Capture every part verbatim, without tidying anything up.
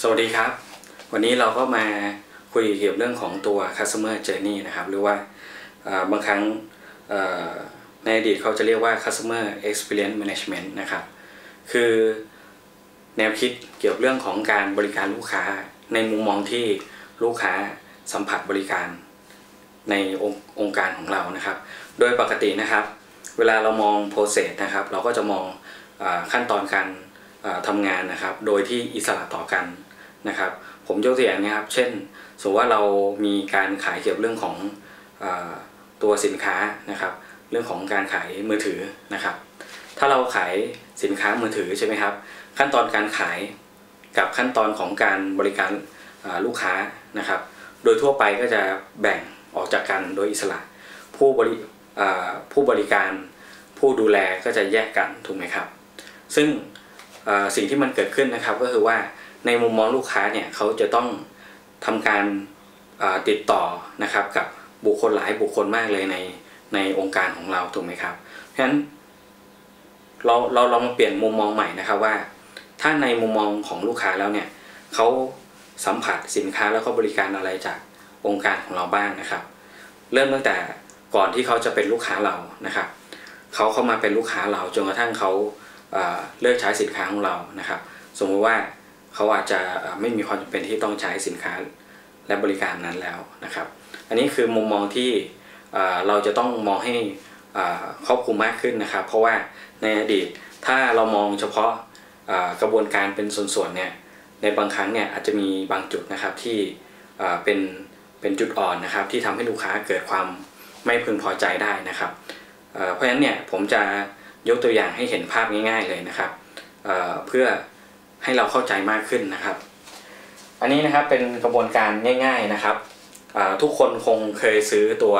สวัสดีครับวันนี้เราก็มาคุยเกี่ยวกับเรื่องของตัว customer journey นะครับหรือว่าบางครั้งในอดีตเขาจะเรียกว่า customer experience management นะครับคือแนวคิดเกี่ยวกับเรื่องของการบริการลูกค้าในมุมมองที่ลูกค้าสัมผัสบริการในองค์องค์การของเรานะครับโดยปกตินะครับเวลาเรามอง process นะครับเราก็จะมองขั้นตอนการทำงานนะครับโดยที่อิสระต่อกันนะครับผมยกตัวอย่างนะครับเช่นสมมติว่าเรามีการขายเกี่ยวกับเรื่องของตัวสินค้านะครับเรื่องของการขายมือถือนะครับถ้าเราขายสินค้ามือถือใช่ไหมครับขั้นตอนการขายกับขั้นตอนของการบริการลูกค้านะครับโดยทั่วไปก็จะแบ่งออกจากกันโดยอิสระผู้บริผู้บริการผู้ดูแลก็จะแยกกันถูกไหมครับซึ่งสิ่งที่มันเกิดขึ้นนะครับก็คือว่าในมุมมองลูกค้าเนี่ยเขาจะต้องทำการติดต่อนะครับกับบุคคลหลายบุคคลมากเลยในในองค์การของเราถูกไหมครับเพราะฉะนั้นเราเราลองมาเปลี่ยนมุมมองใหม่นะครับว่าถ้าในมุมมองของลูกค้าแล้วเนี่ยเขาสัมผัสสินค้าแล้วก็บริการอะไรจากองค์การของเราบ้างนะครับเริ่มตั้งแต่ก่อนที่เขาจะเป็นลูกค้าเรานะครับเขาเข้ามาเป็นลูกค้าเราจนกระทั่งเขาเลิกใช้สินค้าของเรานะครับสมมติว่าเขาอาจจะไม่มีความจำเป็นที่ต้องใช้สินค้าและบริการนั้นแล้วนะครับอันนี้คือมุมมองที่เราจะต้องมองให้ครอบคลุมมากขึ้นนะครับเพราะว่าในอดีตถ้าเรามองเฉพาะกระบวนการเป็นส่วนๆเนี่ยในบางครั้งเนี่ยอาจจะมีบางจุดนะครับที่เป็นเป็นจุดอ่อนนะครับที่ทำให้ลูกค้าเกิดความไม่พึงพอใจได้นะครับเพราะฉะนั้นเนี่ยผมจะยกตัวอย่างให้เห็นภาพง่ายๆเลยนะครับเ, เพื่อให้เราเข้าใจมากขึ้นนะครับอันนี้นะครับเป็นกระบวนการง่ายๆนะครับทุกคนคงเคยซื้อตัว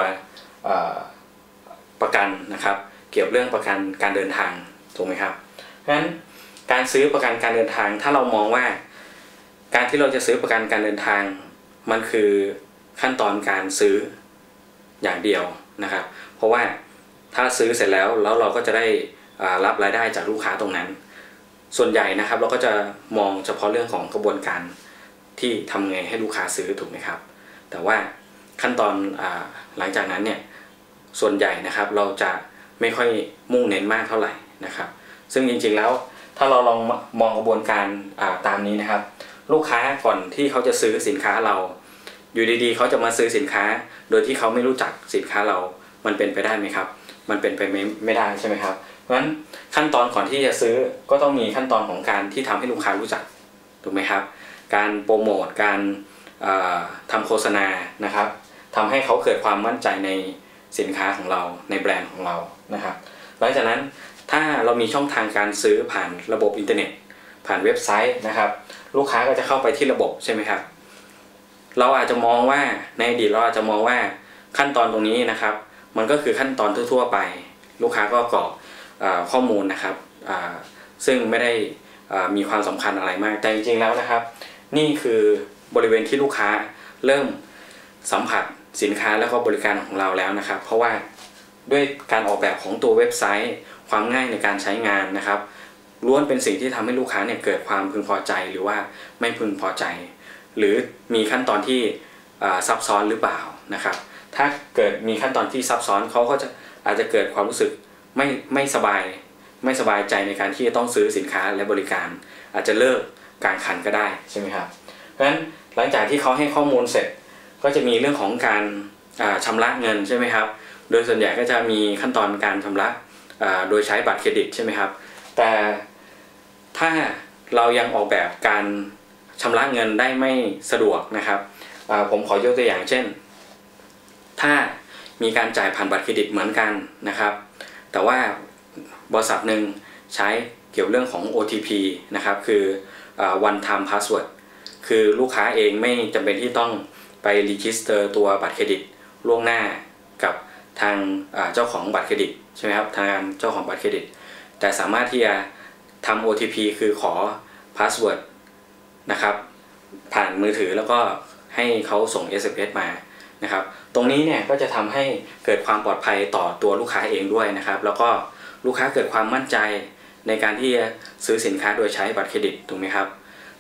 ประกันนะครับเกี่ยวกับเรื่องประกันการเดินทางถูกไหมครับเพราะฉะนั้นการซื้อประกันการเดินทางถ้าเรามองว่าการที่เราจะซื้อประกันการเดินทางมันคือขั้นตอนการซื้ออย่างเดียวนะครับเพราะว่าถ้าซื้อเสร็จแล้วแล้วเราก็จะได้รับรายได้จากลูกค้าตรงนั้นส่วนใหญ่นะครับเราก็จะมองเฉพาะเรื่องของกระบวนการที่ทำไงให้ลูกค้าซื้อถูกไหมครับแต่ว่าขั้นตอนหลังจากนั้นเนี่ยส่วนใหญ่นะครับเราจะไม่ค่อยมุ่งเน้นมากเท่าไหร่นะครับซึ่งจริงๆแล้วถ้าเราลองมองกระบวนการตามนี้นะครับลูกค้าก่อนที่เขาจะซื้อสินค้าเราอยู่ดีๆเขาจะมาซื้อสินค้าโดยที่เขาไม่รู้จักสินค้าเรามันเป็นไปได้ไหมครับมันเป็นไปไม่ไม่ได้ใช่ไหมครับเพราะฉะนั้นขั้นตอนก่อนที่จะซื้อก็ต้องมีขั้นตอนของการที่ทำให้ลูกค้ารู้จักถูกไหมครับการโปรโมทการทำโฆษณานะครับทำให้เขาเกิดความมั่นใจในสินค้าของเราในแบรนด์ของเรานะครับหลังจากนั้นถ้าเรามีช่องทางการซื้อผ่านระบบอินเทอร์เน็ตผ่านเว็บไซต์นะครับลูกค้าก็จะเข้าไปที่ระบบใช่ไหมครับเราอาจจะมองว่าในอดีตเราอาจจะมองว่าขั้นตอนตรงนี้นะครับมันก็คือขั้นตอนทั่วๆไปลูกค้าก็กรอกข้อมูลนะครับซึ่งไม่ได้มีความสำคัญอะไรมากแต่จริงๆแล้วนะครับนี่คือบริเวณที่ลูกค้าเริ่มสัมผัสสินค้าแล้วก็บริการของเราแล้วนะครับเพราะว่าด้วยการออกแบบของตัวเว็บไซต์ความง่ายในการใช้งานนะครับล้วนเป็นสิ่งที่ทำให้ลูกค้าเนี่ยเกิดความพึงพอใจหรือว่าไม่พึงพอใจหรือมีขั้นตอนที่ซับซ้อนหรือเปล่านะครับถ้าเกิดมีขั้นตอนที่ซับซ้อนเขาก็จะอาจจะเกิดความรู้สึกไม่ไม่สบายไม่สบายใจในการที่จะต้องซื้อสินค้าและบริการอาจจะเลิกกลางคันก็ได้ใช่ไหมครับเพราะฉะนั้นหลังจากที่เขาให้ข้อมูลเสร็จก็จะมีเรื่องของการชำระเงินใช่ไหมครับโดยส่วนใหญ่ก็จะมีขั้นตอนการชำระโดยใช้บัตรเครดิตใช่ไหมครับแต่ถ้าเรายังออกแบบการชำระเงินได้ไม่สะดวกนะครับผมขอยกตัวอย่างเช่นถ้ามีการจ่ายผ่านบัตรเครดิตเหมือนกันนะครับแต่ว่าบริษัทหนึ่งใช้เกี่ยวเรื่องของ โอ ที พี นะครับคือ one time password คือลูกค้าเองไม่จำเป็นที่ต้องไปรีจิสเตอร์ตัวบัตรเครดิตล่วงหน้ากับทางเจ้าของบัตรเครดิตใช่ไหมครับทางเจ้าของบัตรเครดิตแต่สามารถที่จะทำ โอ ที พี คือขอ password นะครับผ่านมือถือแล้วก็ให้เขาส่ง เอส เอ็ม เอส มานะครับตรงนี้เนี่ยก็จะทำให้เกิดความปลอดภัยต่อตัวลูกค้าเองด้วยนะครับแล้วก็ลูกค้าเกิดความมั่นใจในการที่จะซื้อสินค้าโดยใช้บัตรเครดิตถูกไหมครับ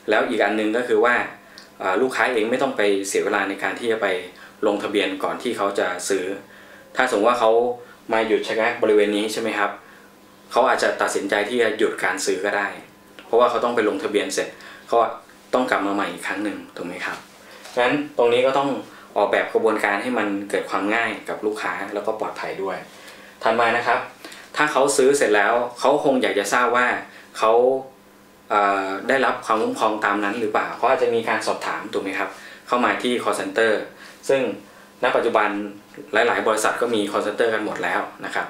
แล้วอีกอันนึงก็คือว่าลูกค้าเองไม่ต้องไปเสียเวลาในการที่จะไปลงทะเบียนก่อนที่เขาจะซื้อถ้าสมมติว่าเขามาหยุดชะงักบริเวณนี้ใช่ไหมครับเขาอาจจะตัดสินใจที่จะหยุดการซื้อก็ได้เพราะว่าเขาต้องไปลงทะเบียนเสร็จเขาต้องกลับมาใหม่อีกครั้งหนึ่งถูกไหมครับงั้นตรงนี้ก็ต้องออกแบบกระบวนการให้มันเกิดความง่ายกับลูกค้าแล้วก็ปลอดภัยด้วยถัดมานะครับถ้าเขาซื้อเสร็จแล้วเขาคงอยากจะทราบว่าเขาได้รับความคุ้มครองตามนั้นหรือเปล่าเขาอาจจะมีการสอบถามถูกไหมครับเข้ามาที่ call center ซึ่งณปัจจุบันหลายๆบริษัทก็มี call center กันหมดแล้วนะครับ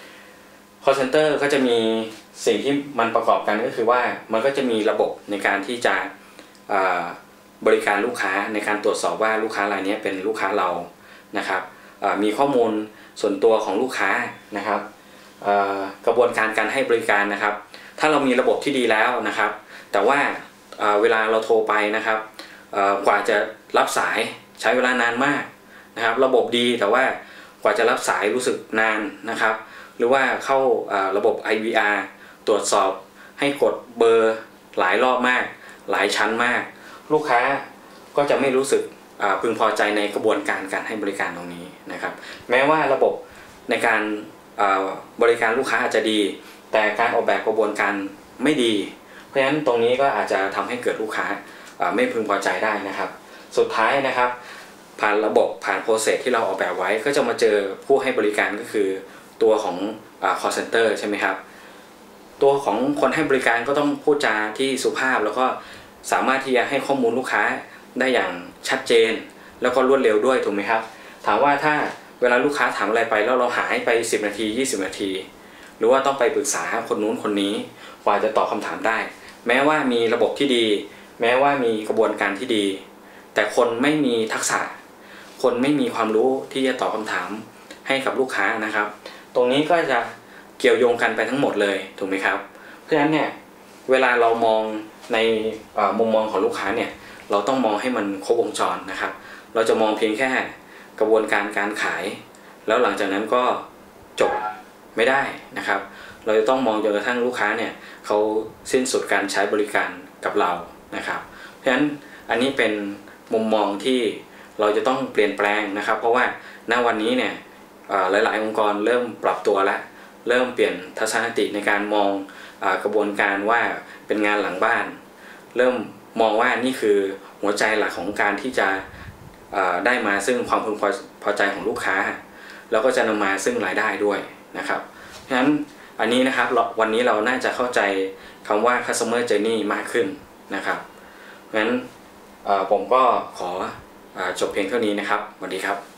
call center ก็จะมีสิ่งที่มันประกอบกันก็คือว่ามันก็จะมีระบบในการที่จะบริการลูกค้าในการตรวจสอบว่าลูกค้ารายนี้เป็นลูกค้าเรานะครับมีข้อมูลส่วนตัวของลูกค้านะครับกระบวนการการให้บริการนะครับถ้าเรามีระบบที่ดีแล้วนะครับแต่ว่าเวลาเราโทรไปนะครับกว่าจะรับสายใช้เวลานานมากนะครับระบบดีแต่ว่ากว่าจะรับสายรู้สึกนานนะครับหรือว่าเข้าระบบ ไอ วี อาร์ ตรวจสอบให้กดเบอร์หลายรอบมากหลายชั้นมากลูกค้าก็จะไม่รู้สึกพึงพอใจในกระบวนการการให้บริการตรงนี้นะครับแม้ว่าระบบในการบริการลูกค้าอาจจะดีแต่การออกแบบกระบวนการไม่ดีเพราะฉะนั้นตรงนี้ก็อาจจะทำให้เกิดลูกค้าไม่พึงพอใจได้นะครับสุดท้ายนะครับผ่านระบบผ่านโปรเซสที่เราออกแบบไว้ก็จะมาเจอผู้ให้บริการก็คือตัวของ call center ใช่ไหมครับตัวของคนให้บริการก็ต้องพูดจาที่สุภาพแล้วก็สามารถที่จะให้ข้อมูลลูกค้าได้อย่างชัดเจนแล้วก็รวดเร็วด้วยถูกไหมครับถามว่าถ้าเวลาลูกค้าถามอะไรไปแล้วเราหายไปสิบนาทียี่สิบนาทีหรือว่าต้องไปปรึกษาคนนู้นคนนี้กว่าจะตอบคำถามได้แม้ว่ามีระบบที่ดีแม้ว่ามีกระบวนการที่ดีแต่คนไม่มีทักษะคนไม่มีความรู้ที่จะตอบคำถามให้กับลูกค้านะครับตรงนี้ก็จะเกี่ยวโยงกันไปทั้งหมดเลยถูกไหมครับเพราะฉะนั้นเนี่ยเวลาเรามองในมุมมองของลูกค้าเนี่ยเราต้องมองให้มันครบวงจรนะครับเราจะมองเพียงแค่กระบวนการการขายแล้วหลังจากนั้นก็จบไม่ได้นะครับเราจะต้องมองจนกระทั่งลูกค้าเนี่ยเขาสิ้นสุดการใช้บริการกับเรานะครับเพราะฉะนั้นอันนี้เป็นมุมมองที่เราจะต้องเปลี่ยนแปลงนะครับเพราะว่าณวันนี้เนี่ยหลายๆองค์กรเริ่มปรับตัวแล้วเริ่มเปลี่ยนทัศนคติในการมองกระบวนการว่าเป็นงานหลังบ้านเริ่มมองว่านี่คือหัวใจหลักของการที่จะได้มาซึ่งความพึงพอใจของลูกค้าแล้วก็จะนำมาซึ่งรายได้ด้วยนะครับเพราะฉะนั้นอันนี้นะครับวันนี้เราน่าจะเข้าใจคำว่า customer journey มากขึ้นนะครับเพราะฉะนั้นผมก็ขอจบเพียงเท่านี้นะครับสวัสดีครับ